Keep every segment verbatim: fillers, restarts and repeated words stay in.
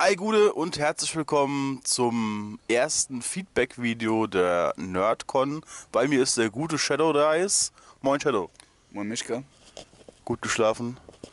Ei Gude und herzlich willkommen zum ersten Feedback-Video der Nerdcon. Bei mir ist der gute Shadow Dice. Moin Shadow. Moin Mischka. Gut geschlafen?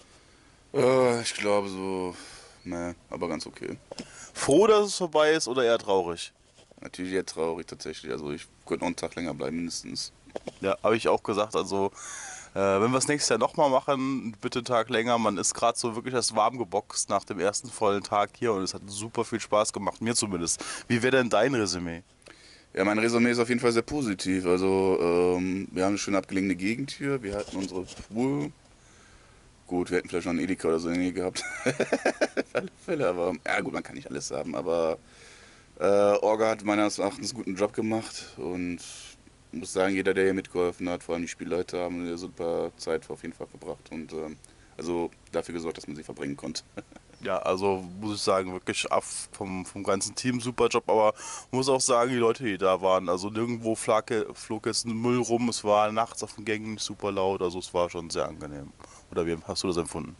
Äh, ich glaube so, ne, aber ganz okay. Froh, dass es vorbei ist oder eher traurig? Natürlich eher traurig tatsächlich, also ich könnte noch einen Tag länger bleiben mindestens. Ja, habe ich auch gesagt. Also, äh, wenn wir es nächstes Jahr nochmal machen, bitte einen Tag länger. Man ist gerade so wirklich erst warm geboxt nach dem ersten vollen Tag hier und es hat super viel Spaß gemacht, mir zumindest. Wie wäre denn dein Resümee? Ja, mein Resümee ist auf jeden Fall sehr positiv. Also, ähm, wir haben eine schön abgelegene Gegend hier, wir hatten unsere Ruhe. Gut, wir hätten vielleicht noch einen Edeka oder so in der Nähe gehabt. Für alle Fälle, aber ja gut, man kann nicht alles haben, aber äh, Orga hat meines Erachtens einen guten Job gemacht und ich muss sagen, jeder, der hier mitgeholfen hat, vor allem die Spielleute, haben eine super Zeit auf jeden Fall verbracht und ähm, also dafür gesorgt, dass man sie verbringen konnte. Ja, also muss ich sagen, wirklich ab vom, vom ganzen Team super Job, aber muss auch sagen, die Leute, die da waren, also nirgendwo flog, flog jetzt ein Müll rum, es war nachts auf den Gängen nicht super laut, also es war schon sehr angenehm. Oder wie hast du das empfunden?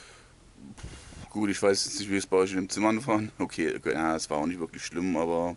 Gut, ich weiß jetzt nicht, wie es bei euch in den Zimmern war. Okay, ja, es war auch nicht wirklich schlimm, aber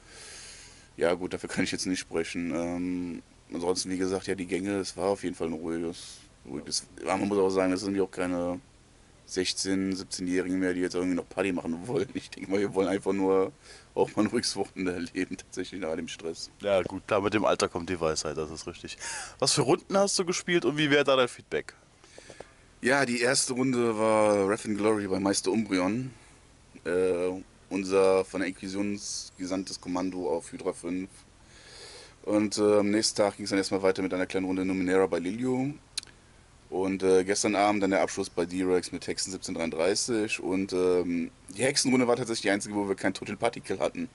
ja gut, dafür kann ich jetzt nicht sprechen. Ähm, ansonsten, wie gesagt, ja, die Gänge, es war auf jeden Fall ein ruhiges, ruhiges. Ja, man muss auch sagen, das sind ja auch keine sechzehn-, siebzehnjährigen mehr, die jetzt irgendwie noch Party machen wollen. Ich denke mal, wir wollen einfach nur auch mal ein ruhiges Wochenende erleben, tatsächlich nach all dem Stress. Ja gut, klar, mit dem Alter kommt die Weisheit, das ist richtig. Was für Runden hast du gespielt und wie wäre da dein Feedback? Ja, die erste Runde war Wrath and Glory bei Meister Umbreon. Äh, unser von der Inquisition gesandtes Kommando auf Hydra fünf. Und äh, am nächsten Tag ging es dann erstmal weiter mit einer kleinen Runde Numenera bei Lilio. Und äh, gestern Abend dann der Abschluss bei D-Rex mit Hexen siebzehnhundertdreiunddreißig. Und ähm, die Hexenrunde war tatsächlich die einzige, wo wir kein Total Party Kill hatten.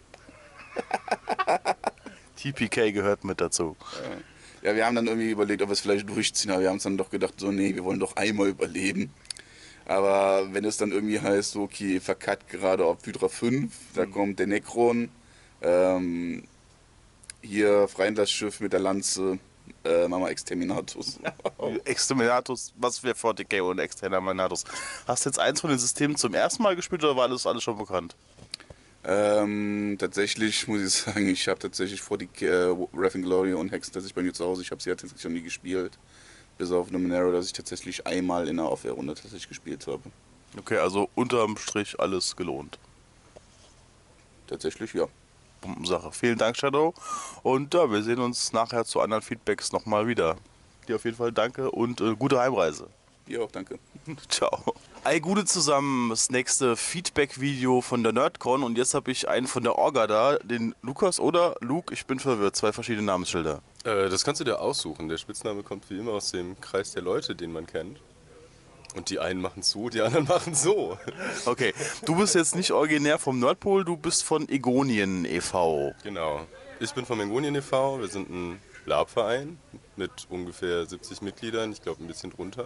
T P K gehört mit dazu. Ja, wir haben dann irgendwie überlegt, ob wir es vielleicht durchziehen, aber wir haben uns dann doch gedacht, so nee, wir wollen doch einmal überleben. Aber wenn es dann irgendwie heißt, so, okay, verkackt gerade auf Hydra fünf, da mhm. kommt der Necron, ähm, hier Freilandsschiff mit der Lanze, äh, Mama Exterminatus. Exterminatus, was wäre forty K und Exterminatus? Hast du jetzt eins von den Systemen zum ersten Mal gespielt oder war das alles schon bekannt? Ähm, tatsächlich muss ich sagen, ich habe tatsächlich vor die äh, Wrath and Glory und Hexen tatsächlich bei mir zu Hause, ich habe sie ja tatsächlich noch nie gespielt. Bis auf Numenera, dass ich tatsächlich einmal in einer Aufwehrrunde tatsächlich gespielt habe. Okay, also unterm Strich alles gelohnt. Tatsächlich, ja. Sache. Vielen Dank, Shadow. Und ja, wir sehen uns nachher zu anderen Feedbacks nochmal wieder. Dir auf jeden Fall danke und äh, gute Heimreise. Dir auch, danke. Ciao. Ei Gude zusammen, das nächste Feedback-Video von der Nerdcon und jetzt habe ich einen von der Orga da, den Lukas oder Luke, ich bin verwirrt, zwei verschiedene Namensschilder. Äh, das kannst du dir aussuchen. Der Spitzname kommt wie immer aus dem Kreis der Leute, den man kennt. Und die einen machen so, die anderen machen so. Okay, du bist jetzt nicht originär vom Nerdpol, du bist von Egonien e V Genau. Ich bin vom Egonien e V Wir sind ein Labverein mit ungefähr siebzig Mitgliedern, ich glaube ein bisschen drunter.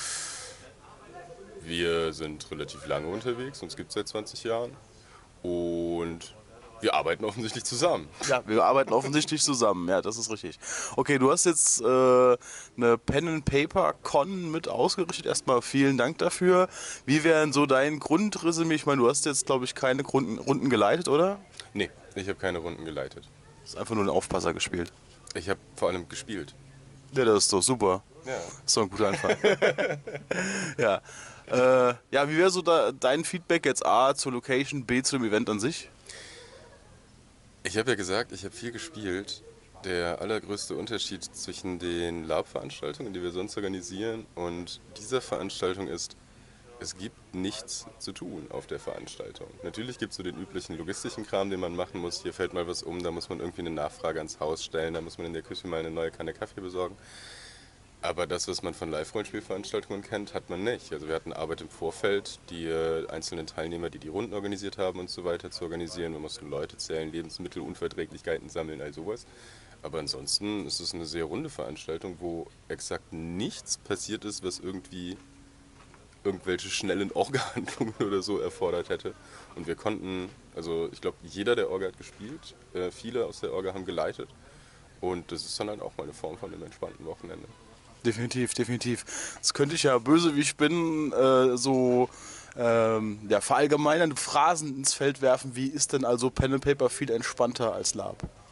Wir sind relativ lange unterwegs, uns gibt es seit zwanzig Jahren. Und wir arbeiten offensichtlich zusammen. Ja, wir arbeiten offensichtlich zusammen, ja, das ist richtig. Okay, du hast jetzt äh, eine Pen-and-Paper-Con mit ausgerichtet. Erstmal vielen Dank dafür. Wie wäre denn so dein Grundresümee? Ich meine, du hast jetzt, glaube ich, keine Runden, Runden geleitet, oder? Nee, ich habe keine Runden geleitet. Du hast einfach nur einen Aufpasser gespielt. Ich habe vor allem gespielt. Ja, das ist doch super. Ja. Das ist doch ein guter Anfang. ja. Äh, ja, wie wäre so da, dein Feedback jetzt A zur Location, B zu dem Event an sich? Ich habe ja gesagt, ich habe viel gespielt. Der allergrößte Unterschied zwischen den Lab-Veranstaltungen, die wir sonst organisieren, und dieser Veranstaltung ist, es gibt nichts zu tun auf der Veranstaltung. Natürlich gibt es so den üblichen logistischen Kram, den man machen muss. Hier fällt mal was um, da muss man irgendwie eine Nachfrage ans Haus stellen, da muss man in der Küche mal eine neue Kanne Kaffee besorgen. Aber das, was man von Live-Rollenspielveranstaltungen kennt, hat man nicht. Also wir hatten Arbeit im Vorfeld, die äh, einzelnen Teilnehmer, die die Runden organisiert haben und so weiter zu organisieren. Wir mussten Leute zählen, Lebensmittel, Unverträglichkeiten sammeln, all sowas. Aber ansonsten ist es eine sehr runde Veranstaltung, wo exakt nichts passiert ist, was irgendwie irgendwelche schnellen Orga-Handlungen oder so erfordert hätte. Und wir konnten, also ich glaube, jeder der Orga hat gespielt, äh, viele aus der Orga haben geleitet. Und das ist dann halt auch mal eine Form von einem entspannten Wochenende. Definitiv, definitiv. Das könnte ich ja böse wie ich bin, äh, so Ähm, ja, verallgemeinern, Phrasen ins Feld werfen. Wie ist denn also Pen and Paper viel entspannter als Lab?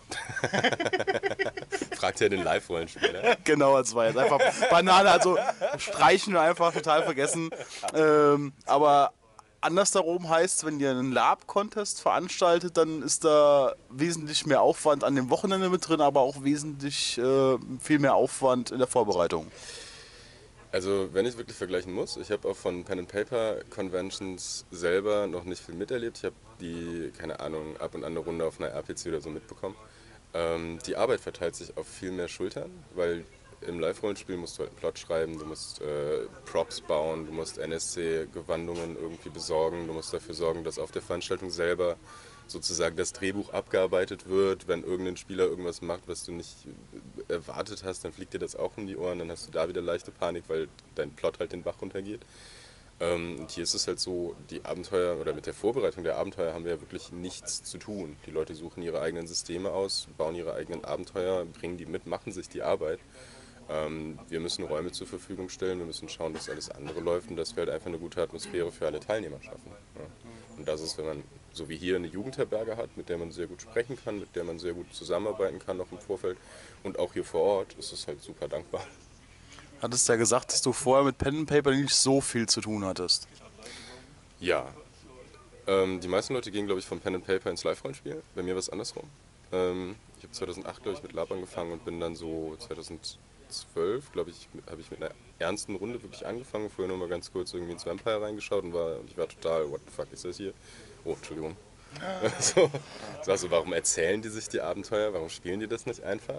Fragt ja den Live-Rollenspieler. Genau, das war jetzt einfach Banane, also streichen wir einfach, total vergessen. Ähm, aber andersherum heißt, wenn ihr einen Lab-Contest veranstaltet, dann ist da wesentlich mehr Aufwand an dem Wochenende mit drin, aber auch wesentlich äh, viel mehr Aufwand in der Vorbereitung. Also wenn ich wirklich vergleichen muss, ich habe auch von Pen and Paper Conventions selber noch nicht viel miterlebt. Ich habe die, keine Ahnung, ab und an eine Runde auf einer R P C oder so mitbekommen. Ähm, die Arbeit verteilt sich auf viel mehr Schultern, weil im Live-Rollenspiel musst du halt einen Plot schreiben, du musst äh, Props bauen, du musst N S C-Gewandungen irgendwie besorgen, du musst dafür sorgen, dass auf der Veranstaltung selber sozusagen das Drehbuch abgearbeitet wird. Wenn irgendein Spieler irgendwas macht, was du nicht erwartet hast, dann fliegt dir das auch um die Ohren, dann hast du da wieder leichte Panik, weil dein Plot halt den Bach runtergeht. Ähm, und hier ist es halt so, die Abenteuer oder mit der Vorbereitung der Abenteuer haben wir ja wirklich nichts zu tun. Die Leute suchen ihre eigenen Systeme aus, bauen ihre eigenen Abenteuer, bringen die mit, machen sich die Arbeit. Ähm, wir müssen Räume zur Verfügung stellen, wir müssen schauen, dass alles andere läuft und dass wir halt einfach eine gute Atmosphäre für alle Teilnehmer schaffen. Ja. Und das ist, wenn man so wie hier eine Jugendherberge hat, mit der man sehr gut sprechen kann, mit der man sehr gut zusammenarbeiten kann, noch im Vorfeld. Und auch hier vor Ort ist es halt super dankbar. Hattest ja gesagt, dass du vorher mit Pen and Paper nicht so viel zu tun hattest. Ja. Ähm, die meisten Leute gehen, glaube ich, von Pen and Paper ins Live-Rollenspiel. Bei mir war es andersrum. Ähm, ich habe zweitausendacht, glaube ich, mit Lab angefangen und bin dann so zweitausendzwölf, glaube ich, habe ich mit einer ernsten Runde wirklich angefangen. Vorher nur mal ganz kurz irgendwie ins Vampire reingeschaut und, war, und ich war total, what the fuck ist das hier? Oh, Entschuldigung. So, so, also warum erzählen die sich die Abenteuer? Warum spielen die das nicht einfach?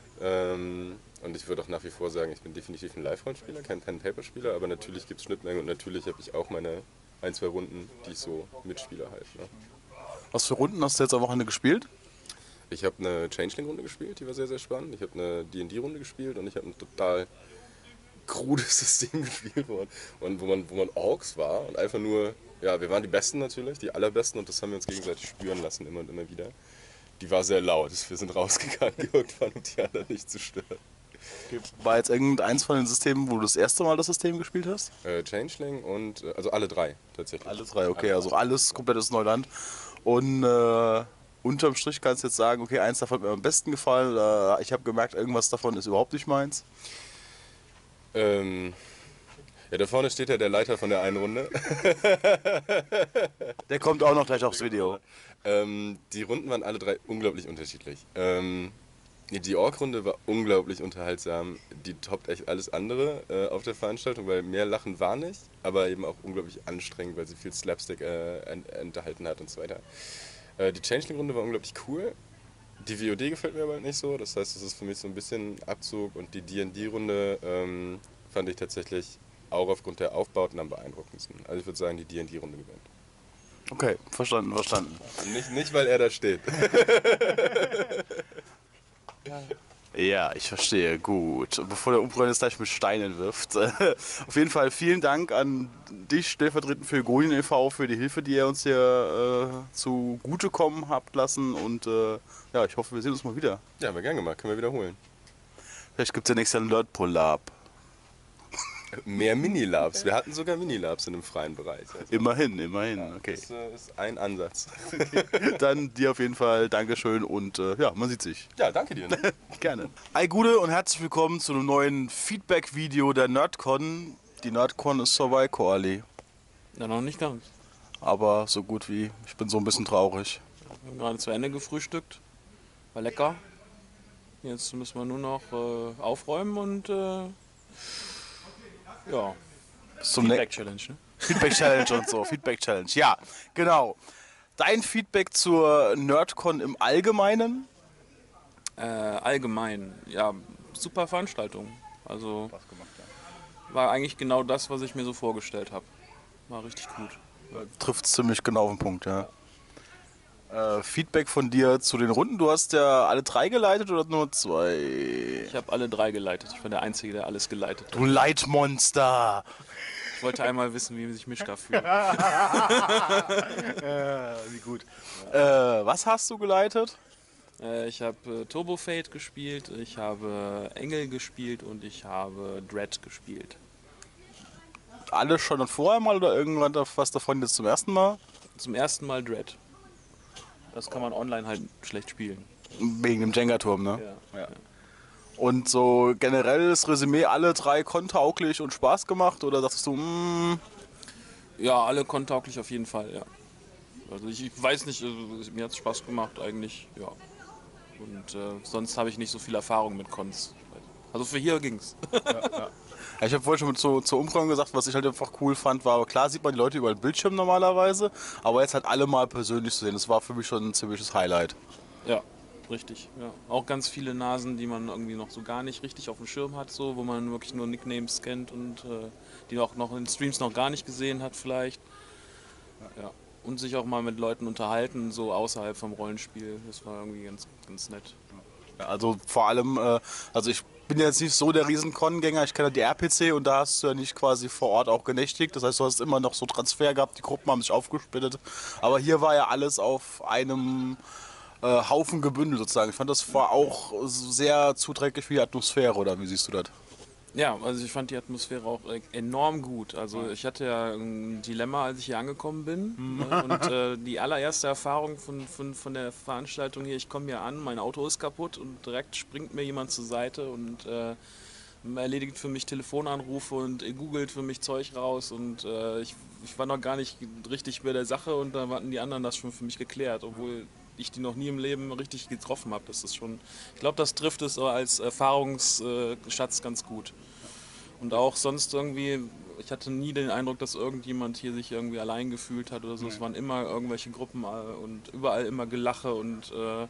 Ähm, und ich würde auch nach wie vor sagen, ich bin definitiv ein Live-Rollenspieler, kein Pen-Paper-Spieler, aber natürlich gibt es Schnittmengen und natürlich habe ich auch meine ein, zwei Runden, die ich so mitspiele halt. Ne? Was für Runden hast du jetzt am Wochenende gespielt? Ich habe eine Changeling-Runde gespielt, die war sehr, sehr spannend. Ich habe eine D und D-Runde gespielt und ich habe ein total krudes System gespielt, wo man, und wo man, wo man Orks war und einfach nur, ja, wir waren die Besten natürlich, die allerbesten und das haben wir uns gegenseitig spüren lassen, immer und immer wieder. Die war sehr laut, wir sind rausgegangen irgendwann, um die anderen nicht zu stören. War jetzt irgendeins von den Systemen, wo du das erste Mal das System gespielt hast? Äh, Changeling und, äh, also alle drei tatsächlich. Alle drei, okay, also alles komplettes Neuland. Und äh, unterm Strich kannst du jetzt sagen, okay, eins davon hat mir am besten gefallen, oder ich habe gemerkt, irgendwas davon ist überhaupt nicht meins. Ähm, ja, da vorne steht ja der Leiter von der einen Runde. Der kommt auch noch gleich aufs Video. Ähm, die Runden waren alle drei unglaublich unterschiedlich. Ähm, die Ork-Runde war unglaublich unterhaltsam. Die toppt echt alles andere äh, auf der Veranstaltung, weil mehr Lachen war nicht, aber eben auch unglaublich anstrengend, weil sie viel Slapstick äh, ent enthalten hat und so weiter. Äh, die Changeling-Runde war unglaublich cool. Die V O D gefällt mir aber nicht so, das heißt, das ist für mich so ein bisschen Abzug und die D und D-Runde ähm, fand ich tatsächlich auch aufgrund der Aufbauten am beeindruckendsten. Also ich würde sagen, die D und D-Runde gewinnt. Okay, verstanden, verstanden. Nicht, nicht, weil er da steht. Ja, ich verstehe, gut. Bevor der Umbrunner jetzt gleich mit Steinen wirft. Auf jeden Fall vielen Dank an dich, stellvertretend für Gonien e V, für die Hilfe, die ihr uns hier äh, zugutekommen habt lassen. Und äh, ja, ich hoffe, wir sehen uns mal wieder. Ja, haben wir gern gemacht, können wir wiederholen. Vielleicht gibt es ja nächstes Jahr ein Nerdpol-Lab. Mehr Minilabs. Wir hatten sogar Minilabs in einem freien Bereich. Also Immerhin, immerhin, okay. Das äh, ist ein Ansatz. Dann dir auf jeden Fall Dankeschön und äh, ja, man sieht sich. Ja, danke dir. Ne? Gerne. Hi Gude und herzlich willkommen zu einem neuen Feedback-Video der Nerdcon. Die Nerdcon ist vorbei, Koali. Ja, noch nicht ganz. Aber so gut wie, ich bin so ein bisschen traurig. Wir haben gerade zu Ende gefrühstückt. War lecker. Jetzt müssen wir nur noch äh, aufräumen und äh, ja, Bis zum nächsten Feedback-Challenge. Ne? Feedback-Challenge und so. Feedback-Challenge, ja, genau. Dein Feedback zur Nerdcon im Allgemeinen? Äh, allgemein, ja, super Veranstaltung. Also war eigentlich genau das, was ich mir so vorgestellt habe. War richtig gut. Trifft ziemlich genau auf den Punkt, ja. Äh, Feedback von dir zu den Runden. Du hast ja alle drei geleitet oder nur zwei? Ich habe alle drei geleitet. Ich war der Einzige, der alles geleitet hat. Du Leitmonster! Ich wollte einmal wissen, wie sich Mischka fühlt. Ja, wie gut. Äh, was hast du geleitet? Äh, ich habe äh, Turbo Fate gespielt, ich habe Engel gespielt und ich habe Dread gespielt. alle schon vorher mal oder irgendwann was davon jetzt zum ersten Mal? Zum ersten Mal Dread. Das kann man online halt schlecht spielen. Wegen dem Jenga-Turm, ne? Ja. Ja. Und so generelles Resümee, alle drei kontauglich und Spaß gemacht? Oder sagst du, mh, Ja, alle kontauglich auf jeden Fall, ja. Also ich, ich weiß nicht, also mir hat es Spaß gemacht eigentlich, ja. Und äh, sonst habe ich nicht so viel Erfahrung mit Cons. Also für hier ging's. ja, ich habe vorhin schon zu, zur Umfrage gesagt, was ich halt einfach cool fand, war, klar sieht man die Leute über den Bildschirm normalerweise, aber jetzt halt alle mal persönlich zu sehen, das war für mich schon ein ziemliches Highlight. Ja, richtig. Ja. Auch ganz viele Nasen, die man irgendwie noch so gar nicht richtig auf dem Schirm hat, so, wo man wirklich nur Nicknames kennt und äh, die auch noch in Streams noch gar nicht gesehen hat vielleicht. Ja. Und sich auch mal mit Leuten unterhalten, so außerhalb vom Rollenspiel. Das war irgendwie ganz, ganz nett. Ja, also vor allem, äh, also ich bin jetzt nicht so der Riesen-Con-Gänger, ich kenne die R P C und da hast du ja nicht quasi vor Ort auch genächtigt, das heißt, du hast immer noch so Transfer gehabt, die Gruppen haben sich aufgesplittet, aber hier war ja alles auf einem äh, Haufen gebündelt sozusagen. Ich fand das war auch sehr zuträglich für die Atmosphäre, oder wie siehst du das? Ja, also ich fand die Atmosphäre auch äh, enorm gut. Also ich hatte ja ein Dilemma, als ich hier angekommen bin. Ne? Und äh, die allererste Erfahrung von, von, von der Veranstaltung hier, ich komme hier an, mein Auto ist kaputt und direkt springt mir jemand zur Seite und äh, erledigt für mich Telefonanrufe und googelt für mich Zeug raus. Und äh, ich, ich war noch gar nicht richtig bei der Sache und da hatten die anderen das schon für mich geklärt, obwohl ich die noch nie im Leben richtig getroffen habe. Das ist schon, ich glaube, das trifft es so als Erfahrungsschatz ganz gut. Und auch sonst irgendwie, ich hatte nie den Eindruck, dass irgendjemand hier sich irgendwie allein gefühlt hat oder so. Es waren immer irgendwelche Gruppen und überall immer Gelache und äh,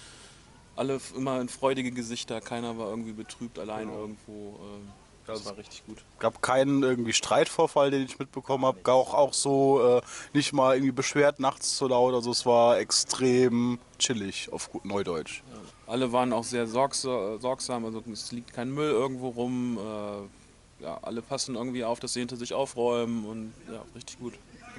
alle immer in freudige Gesichter. Keiner war irgendwie betrübt allein genau. irgendwo. Äh, das war richtig gut. Gab keinen irgendwie Streitvorfall, den ich mitbekommen habe. Auch, auch so äh, nicht mal irgendwie beschwert nachts so laut. Also es war extrem chillig auf gut Neudeutsch. Ja. Alle waren auch sehr sorgsa sorgsam. Also es liegt kein Müll irgendwo rum. Äh, ja, alle passen irgendwie auf, dass sie hinter sich aufräumen und ja, richtig gut.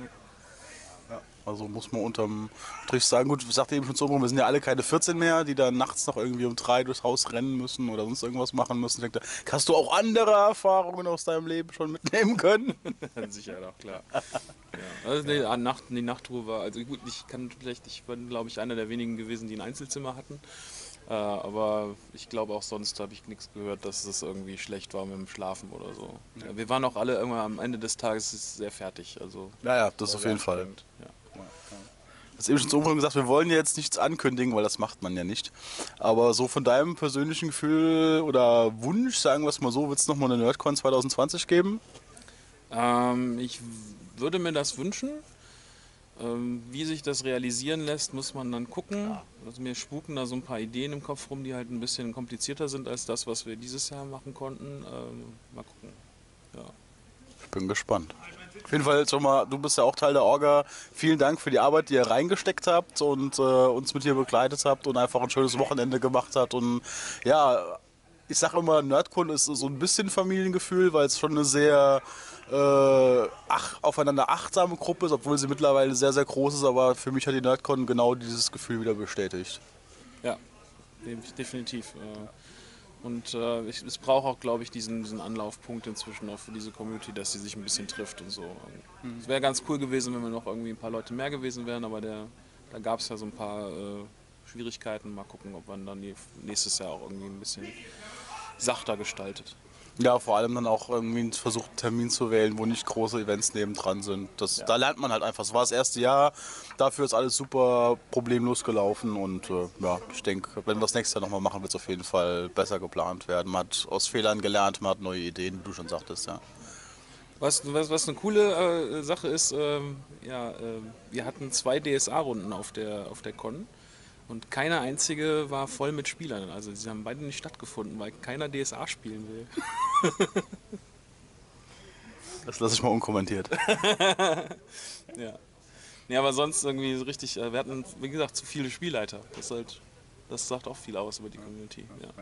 Also muss man unterm Strich sagen, gut, ich sagte eben schon so, wir sind ja alle keine vierzehn mehr, die dann nachts noch irgendwie um drei durchs Haus rennen müssen oder sonst irgendwas machen müssen. Ich denke, hast du auch andere Erfahrungen aus deinem Leben schon mitnehmen können? Sicher, doch, klar. Ja. Also die, ja. Nacht, die Nachtruhe war, also gut, ich kann vielleicht, ich bin glaube ich einer der wenigen gewesen, die ein Einzelzimmer hatten. Äh, aber ich glaube auch sonst habe ich nichts gehört, dass es irgendwie schlecht war mit dem Schlafen oder so. Ja. Ja, wir waren auch alle irgendwann am Ende des Tages sehr fertig. Also naja, das auf jeden Fall. Ja. Du hast eben schon zu Umfang gesagt, wir wollen ja jetzt nichts ankündigen, weil das macht man ja nicht. Aber so von deinem persönlichen Gefühl oder Wunsch, sagen wir es mal so, wird es nochmal eine Nerdcon zwanzig zwanzig geben? Ähm, ich würde mir das wünschen. Ähm, wie sich das realisieren lässt, muss man dann gucken. Ja. Also mir spuken da so ein paar Ideen im Kopf rum, die halt ein bisschen komplizierter sind als das, was wir dieses Jahr machen konnten. Ähm, mal gucken. Ja. Ich bin gespannt. Auf jeden Fall, schon mal, du bist ja auch Teil der Orga. Vielen Dank für die Arbeit, die ihr reingesteckt habt und äh, uns mit hier begleitet habt und einfach ein schönes Wochenende gemacht habt. Und ja, ich sage immer, Nerdcon ist so ein bisschen Familiengefühl, weil es schon eine sehr äh, ach, aufeinander achtsame Gruppe ist, obwohl sie mittlerweile sehr, sehr groß ist. Aber für mich hat die Nerdcon genau dieses Gefühl wieder bestätigt. Ja, definitiv. Und äh, ich, es braucht auch, glaube ich, diesen, diesen Anlaufpunkt inzwischen auch für diese Community, dass sie sich ein bisschen trifft und so. Mhm. Es wäre ganz cool gewesen, wenn wir noch irgendwie ein paar Leute mehr gewesen wären, aber der, da gab es ja so ein paar äh, Schwierigkeiten. Mal gucken, ob man dann die, nächstes Jahr auch irgendwie ein bisschen sachter gestaltet. Ja, vor allem dann auch irgendwie versucht, einen Termin zu wählen, wo nicht große Events nebendran sind. Das, ja. Da lernt man halt einfach. Es war das erste Jahr, dafür ist alles super problemlos gelaufen und äh, ja, ich denke, wenn wir das nächste Jahr nochmal machen, wird es auf jeden Fall besser geplant werden. Man hat aus Fehlern gelernt, man hat neue Ideen, wie du schon sagtest, ja. Was, was, was eine coole äh, Sache ist, ähm, ja, äh, wir hatten zwei D S A-Runden auf der, auf der Con. Und keine einzige war voll mit Spielern. Also sie haben beide nicht stattgefunden, weil keiner D S A spielen will. Das lasse ich mal unkommentiert. Ja. Nee, aber sonst irgendwie so richtig, wir hatten, wie gesagt, zu viele Spielleiter. Das, halt, das sagt auch viel aus über die Community. Ja.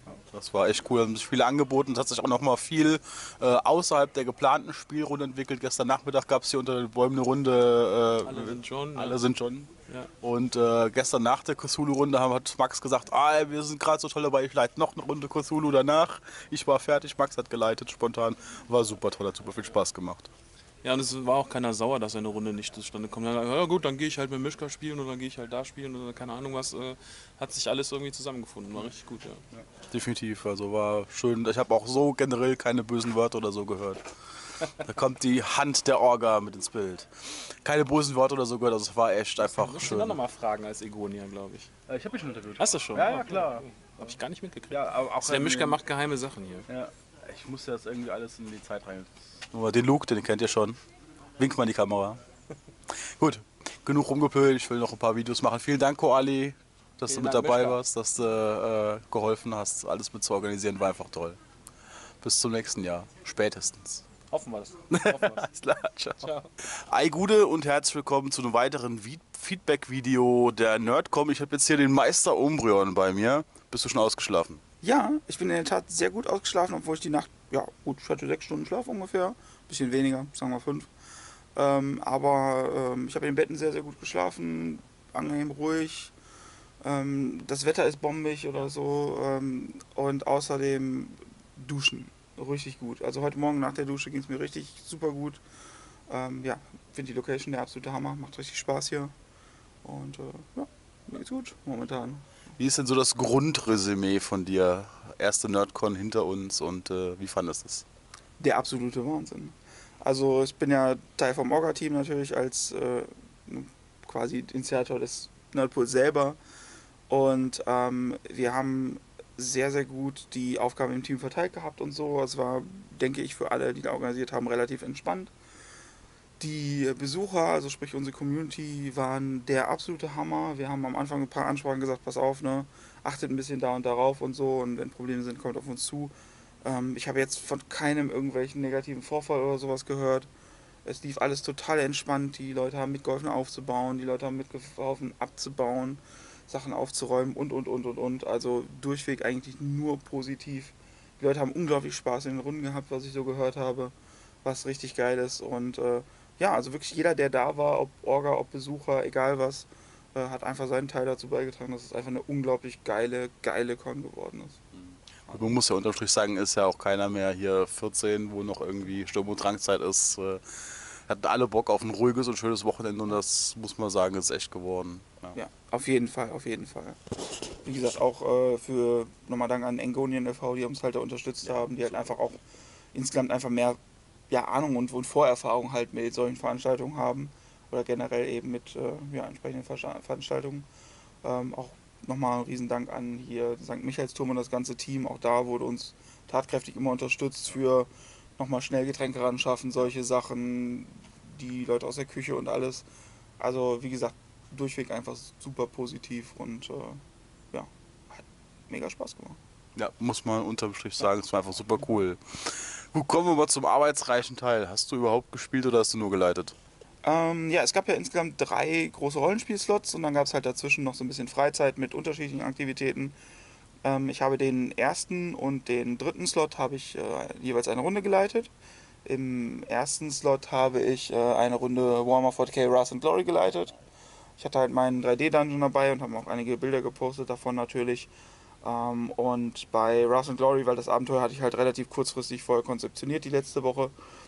Das war echt cool, haben sich viele angeboten. Es hat sich auch noch mal viel äh, außerhalb der geplanten Spielrunde entwickelt. Gestern Nachmittag gab es hier unter den Bäumen eine Runde. Äh, Alle sind schon. alle ja. sind schon. Ja. Und äh, gestern nach der Cthulhu-Runde hat Max gesagt, ah, wir sind gerade so toll dabei, ich leite noch eine Runde Cthulhu danach. Ich war fertig, Max hat geleitet, spontan. War super toll, hat super viel Spaß gemacht. Ja, und es war auch keiner sauer, dass eine Runde nicht zustande kommt. Ja, ja gut, dann gehe ich halt mit Mischka spielen oder dann gehe ich halt da spielen oder keine Ahnung was. Äh, hat sich alles irgendwie zusammengefunden. War richtig gut, ja. Ja. Definitiv, also war schön. Ich habe auch so generell keine bösen Wörter oder so gehört. Da kommt die Hand der Orga mit ins Bild. Keine bösen Worte oder so gehört, also es war echt einfach Du musst schön. ihn dann nochmal fragen als Egonia, glaube ich. Ich habe mich schon interviewt. Hast du schon? Ja, ja, klar. Habe ich gar nicht mitgekriegt. Ja, aber auch Also der Mischka macht geheime Sachen hier. Ja, ich muss das irgendwie alles in die Zeit rein. Aber den Luke, den kennt ihr schon. Wink mal in die Kamera. Gut, genug rumgepölt. Ich will noch ein paar Videos machen. Vielen Dank, Koali, dass Vielen du mit Dank, dabei Mischka. warst, dass du äh, geholfen hast, alles mit zu organisieren. War einfach toll. Bis zum nächsten Jahr. Spätestens. Hoffen wir es. Hoffen wir's. Alles klar, ciao. Ciao. Ei Gude und herzlich willkommen zu einem weiteren Vi- Feedback-Video der Nerdcom. Ich habe jetzt hier den Meister Umbreon bei mir. Bist du schon ausgeschlafen? Ja, ich bin in der Tat sehr gut ausgeschlafen, obwohl ich die Nacht, ja gut, ich hatte sechs Stunden Schlaf ungefähr. Bisschen weniger, sagen wir fünf. Ähm, aber ähm, ich habe in den Betten sehr, sehr gut geschlafen, angenehm ruhig. Ähm, das Wetter ist bombig oder so. Ähm, und außerdem duschen, richtig gut. Also heute Morgen nach der Dusche ging es mir richtig super gut. Ähm, ja, finde die Location der absolute Hammer, macht richtig Spaß hier. Und äh, ja, mir geht's gut momentan. Wie ist denn so das Grundresümee von dir? Erste Nerdcon hinter uns und äh, wie fandest du es? Der absolute Wahnsinn. Also ich bin ja Teil vom Orga-Team natürlich als äh, quasi Initiator des Nerdpool selber. Und ähm, wir haben sehr, sehr gut die Aufgaben im Team verteilt gehabt und so. Es war, denke ich, für alle, die da organisiert haben, relativ entspannt. Die Besucher, also sprich unsere Community, waren der absolute Hammer. Wir haben am Anfang ein paar Ansprachen gesagt, pass auf, ne, achtet ein bisschen da und darauf und so. Und wenn Probleme sind, kommt auf uns zu. Ähm, ich habe jetzt von keinem irgendwelchen negativen Vorfall oder sowas gehört. Es lief alles total entspannt. Die Leute haben mitgeholfen aufzubauen, die Leute haben mitgeholfen abzubauen, Sachen aufzuräumen und, und, und, und, und. Also durchweg eigentlich nur positiv. Die Leute haben unglaublich Spaß in den Runden gehabt, was ich so gehört habe, was richtig geil ist. Und äh, ja, also wirklich jeder, der da war, ob Orga, ob Besucher, egal was, äh, hat einfach seinen Teil dazu beigetragen, dass es einfach eine unglaublich geile, geile Con geworden ist. Und man muss ja unterm Strich sagen, ist ja auch keiner mehr hier vierzehn, wo noch irgendwie Sturm- und Drangzeit ist. Äh, hatten alle Bock auf ein ruhiges und schönes Wochenende und das muss man sagen, ist echt geworden. Ja. Ja, auf jeden Fall, auf jeden Fall. Wie gesagt, auch äh, für nochmal Dank an Engonien e V, die uns halt da unterstützt haben, die halt einfach auch insgesamt einfach mehr ja, Ahnung und, und Vorerfahrung halt mit solchen Veranstaltungen haben oder generell eben mit äh, ja, entsprechenden Ver- Veranstaltungen. Ähm, auch nochmal einen riesen Dank an hier Sankt Michaelsturm und das ganze Team. Auch da wurde uns tatkräftig immer unterstützt für nochmal schnell Getränke ran schaffen, solche Sachen, die Leute aus der Küche und alles. Also wie gesagt, durchweg einfach super positiv und äh, ja, hat mega Spaß gemacht. Ja, muss man unterm Strich sagen, es war einfach super cool. Gut, kommen wir mal zum arbeitsreichen Teil. Hast du überhaupt gespielt oder hast du nur geleitet? Ähm, ja, es gab ja insgesamt drei große Rollenspielslots und dann gab es halt dazwischen noch so ein bisschen Freizeit mit unterschiedlichen Aktivitäten. Ähm, ich habe den ersten und den dritten Slot habe ich äh, jeweils eine Runde geleitet. Im ersten Slot habe ich äh, eine Runde Warhammer forty K Wrath and Glory geleitet. Ich hatte halt meinen drei D-Dungeon dabei und habe auch einige Bilder gepostet davon natürlich. Ähm, und bei Wrath and Glory, weil das Abenteuer hatte ich halt relativ kurzfristig vorher konzeptioniert die letzte Woche,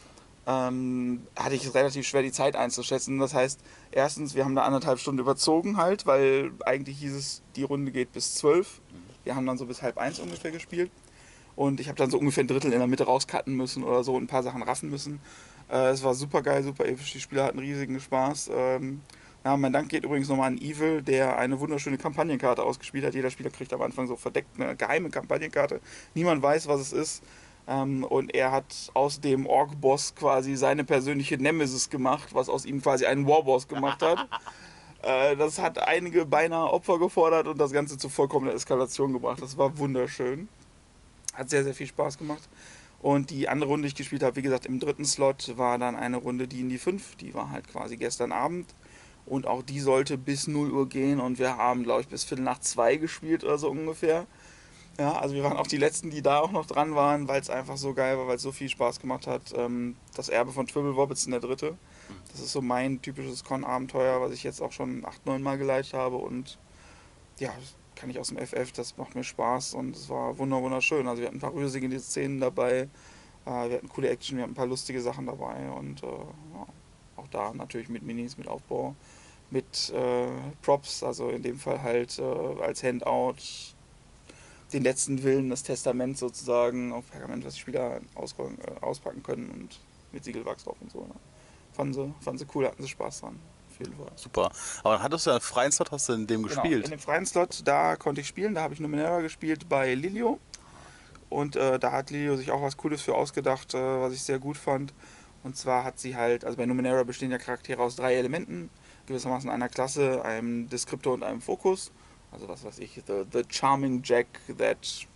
ähm, hatte ich es relativ schwer die Zeit einzuschätzen. Das heißt, erstens, wir haben da anderthalb Stunden überzogen halt, weil eigentlich hieß es, die Runde geht bis zwölf. Wir haben dann so bis halb eins ungefähr gespielt. Und ich habe dann so ungefähr ein Drittel in der Mitte rauscutten müssen oder so und ein paar Sachen raffen müssen. Äh, es war super geil, super episch. Die Spieler hatten riesigen Spaß. Ähm, ja, mein Dank geht übrigens nochmal an Evil, der eine wunderschöne Kampagnenkarte ausgespielt hat. Jeder Spieler kriegt am Anfang so verdeckt eine geheime Kampagnenkarte. Niemand weiß, was es ist. Ähm, und er hat aus dem Ork-Boss quasi seine persönliche Nemesis gemacht, was aus ihm quasi einen Warboss gemacht hat. äh, das hat einige beinahe Opfer gefordert und das Ganze zu vollkommener Eskalation gebracht. Das war wunderschön. Hat sehr, sehr viel Spaß gemacht. Und die andere Runde, die ich gespielt habe, wie gesagt, im dritten Slot, war dann eine Runde D und D fünf. Die war halt quasi gestern Abend. Und auch die sollte bis null Uhr gehen. Und wir haben, glaube ich, bis Viertel nach zwei gespielt oder so ungefähr. Ja, also wir waren auch die Letzten, die da auch noch dran waren, weil es einfach so geil war, weil es so viel Spaß gemacht hat. Ähm, das Erbe von Tribble Wobbits in der Dritte. Das ist so mein typisches Con-Abenteuer, was ich jetzt auch schon acht, neun Mal geleitet habe. Und ja, das kann ich aus dem F F, das macht mir Spaß und es war wunder wunderschön. Also wir hatten ein paar rührige Szenen dabei, äh, wir hatten coole Action, wir hatten ein paar lustige Sachen dabei. Und äh, ja, auch da natürlich mit Minis, mit Aufbau, mit äh, Props, also in dem Fall halt äh, als Handout den letzten Willen, das Testament sozusagen auf Pergament, was die Spieler ausrollen, äh, auspacken können und mit Siegelwachs drauf und so. Ne? Fanden sie, fanden sie cool, hatten sie Spaß dran. Auf jeden Fall. Super. Aber dann hattest du ja einen freien Slot, hast du in dem Genau, gespielt? in dem freien Slot, da konnte ich spielen, da habe ich Numenera gespielt bei Lilio. Und äh, da hat Lilio sich auch was Cooles für ausgedacht, äh, was ich sehr gut fand. Und zwar hat sie halt, also bei Numenera bestehen ja Charaktere aus drei Elementen, gewissermaßen einer Klasse, einem Deskriptor und einem Fokus. Also was weiß ich, the, the charming Jack that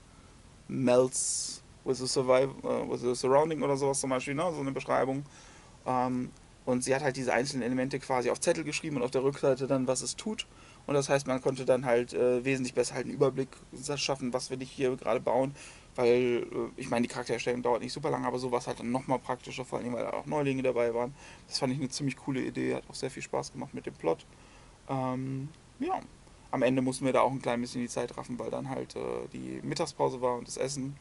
melts with the, survive, uh, with the surrounding oder sowas zum Beispiel, ne? So eine Beschreibung. Ähm, und sie hat halt diese einzelnen Elemente quasi auf Zettel geschrieben und auf der Rückseite dann, was es tut. Und das heißt, man konnte dann halt äh, wesentlich besser halt einen Überblick schaffen, was will ich hier gerade bauen. Weil, äh, ich meine, die Charaktererstellung dauert nicht super lange, aber sowas halt dann nochmal praktischer, vor allem, weil da auch Neulinge dabei waren. Das fand ich eine ziemlich coole Idee, hat auch sehr viel Spaß gemacht mit dem Plot. Ähm, ja, am Ende mussten wir da auch ein klein bisschen die Zeit raffen, weil dann halt äh, die Mittagspause war und das Essen.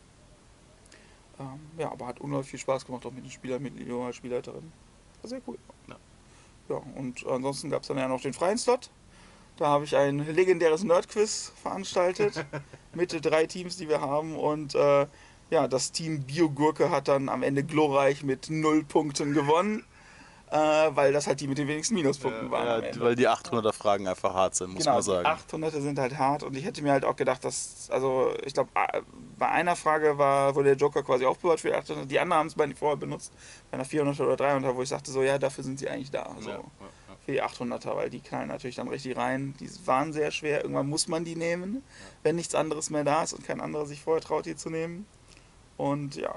Ähm, ja, aber hat unglaublich viel Spaß gemacht, auch mit den Spielern, mit Leo als Spielleiterin. War sehr cool. Ja. Ja, und ansonsten gab es dann ja noch den freien Slot. Da habe ich ein legendäres Nerd-Quiz veranstaltet mit drei Teams, die wir haben. Und äh, ja, das Team Biogurke hat dann am Ende glorreich mit null Punkten gewonnen, äh, weil das halt die mit den wenigsten Minuspunkten waren. am Ja, Ende. weil die achthunderter Fragen einfach hart sind, muss Genau, man sagen. die achthunderter sind halt hart und ich hätte mir halt auch gedacht, dass, also ich glaube, bei einer Frage war, wurde der Joker quasi aufbewahrt für die achthundert, die anderen haben es bei nicht vorher benutzt, bei einer vierhunderter oder dreihunderter, wo ich sagte so, ja, dafür sind sie eigentlich da, also Ja, ja, für die achthunderter, weil die knallen natürlich dann richtig rein, die waren sehr schwer, irgendwann muss man die nehmen, wenn nichts anderes mehr da ist und kein anderer sich vorher traut, die zu nehmen und ja,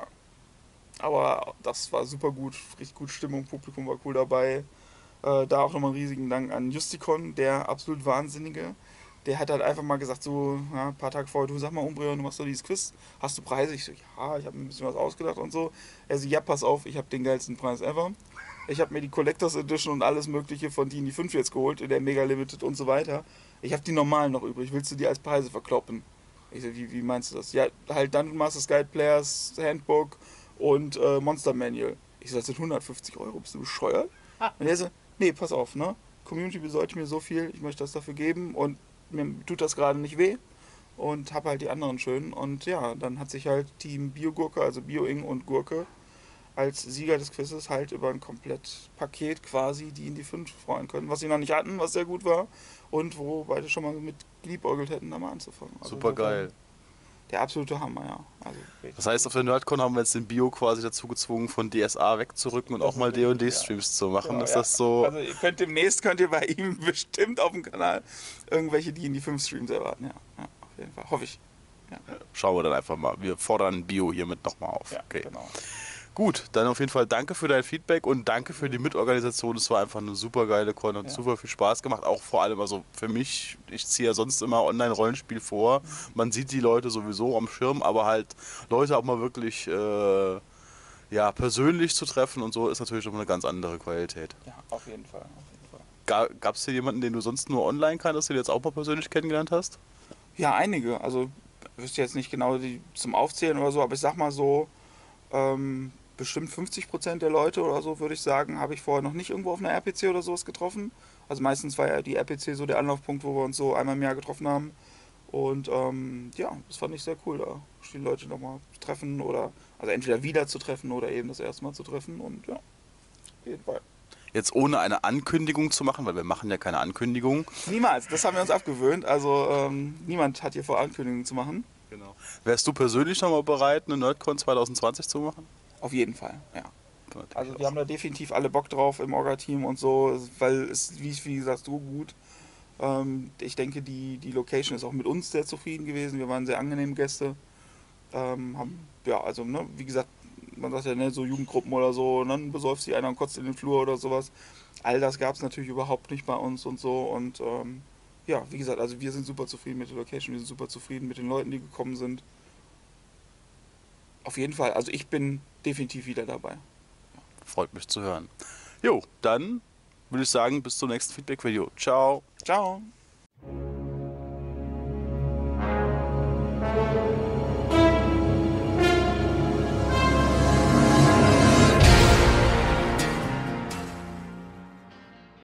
aber das war super gut, richtig gut Stimmung, Publikum war cool dabei. Äh, da auch nochmal einen riesigen Dank an Justikon, der absolut Wahnsinnige. Der hat halt einfach mal gesagt, so ja, ein paar Tage vorher, du sag mal, Umbreon, du machst doch dieses Quiz, hast du Preise? Ich so, ja, ich habe mir ein bisschen was ausgedacht und so. Er so, ja, pass auf, ich habe den geilsten Preis ever. Ich habe mir die Collectors Edition und alles mögliche von D und D fünf jetzt geholt, in der Mega Limited und so weiter. Ich habe die normalen noch übrig, willst du die als Preise verkloppen? Ich so, wie, wie meinst du das? Ja, halt Dungeon Masters Guide, Players Handbook und äh, Monster Manual. Ich so, das sind hundertfünfzig Euro, bist du bescheuert? Und er so, nee, pass auf, ne? Community besollte mir so viel, ich möchte das dafür geben und mir tut das gerade nicht weh und habe halt die anderen schön. Und ja, dann hat sich halt Team Biogurke, also Bioing und Gurke, als Sieger des Quizzes halt über ein Komplettpaket quasi die in die fünf freuen können, was sie noch nicht hatten, was sehr gut war und wo beide schon mal mit geliebäugelt hätten, da mal anzufangen. Also Super geil. Der absolute Hammer, ja. Also Das heißt, auf der Nerdcon haben wir jetzt den Bio quasi dazu gezwungen, von D S A wegzurücken und Das auch mal ist D und richtig, D-Streams zu machen. Genau, ist ja. das so? Also ihr könnt demnächst könnt ihr bei ihm bestimmt auf dem Kanal irgendwelche die in die fünf Streams erwarten, ja. Ja, auf jeden Fall. Hoffe ich. Ja, Schauen wir dann einfach mal. Wir fordern Bio hiermit nochmal auf. ja Okay. genau. Gut, dann auf jeden Fall danke für dein Feedback und danke für die Mitorganisation. Es war einfach eine super geile Con, hat Ja. super viel Spaß gemacht. Auch vor allem, also für mich, ich ziehe ja sonst immer Online-Rollenspiel vor. Man sieht die Leute sowieso am Schirm, aber halt Leute auch mal wirklich äh, ja, persönlich zu treffen und so ist natürlich noch eine ganz andere Qualität. Ja, auf jeden Fall. Auf jeden Fall. Gab es hier jemanden, den du sonst nur online kanntest, den du jetzt auch mal persönlich kennengelernt hast? Ja, einige. Also ich wüsste jetzt nicht genau die zum Aufzählen oder so, aber ich sag mal so, ähm, bestimmt fünfzig Prozent der Leute oder so, würde ich sagen, habe ich vorher noch nicht irgendwo auf einer R P C oder sowas getroffen. Also meistens war ja die R P C so der Anlaufpunkt, wo wir uns so einmal im Jahr getroffen haben. Und ähm, ja, das fand ich sehr cool, da die Leute nochmal treffen oder, also entweder wieder zu treffen oder eben das erste Mal zu treffen und ja, auf jeden Fall. Jetzt ohne eine Ankündigung zu machen, weil wir machen ja keine Ankündigung. Niemals, das haben wir uns abgewöhnt, also ähm, niemand hat hier vor, Ankündigungen zu machen. Genau. Wärst du persönlich noch mal bereit, eine Nerdcon zwanzig zwanzig zu machen? Auf jeden Fall, ja. Natürlich Also auch. wir haben da definitiv alle Bock drauf im Orga-Team und so, weil es, wie, wie gesagt, so gut. Ähm, ich denke, die, die Location ist auch mit uns sehr zufrieden gewesen. Wir waren sehr angenehme Gäste. Ähm, haben, ja, also, ne, wie gesagt, man sagt ja, ne, so Jugendgruppen oder so, und dann besäuft sich einer und kotzt in den Flur oder sowas. All das gab es natürlich überhaupt nicht bei uns und so. Und ähm, ja, wie gesagt, also wir sind super zufrieden mit der Location, wir sind super zufrieden mit den Leuten, die gekommen sind. Auf jeden Fall, also ich bin definitiv wieder dabei. Freut mich zu hören. Jo, dann würde ich sagen, bis zum nächsten Feedback-Video. Ciao. Ciao.